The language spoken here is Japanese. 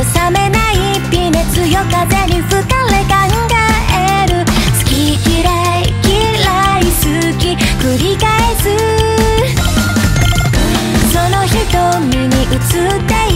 冷めない微熱よ風に吹かれ考える好き嫌い嫌い好き繰り返すその瞳に映っている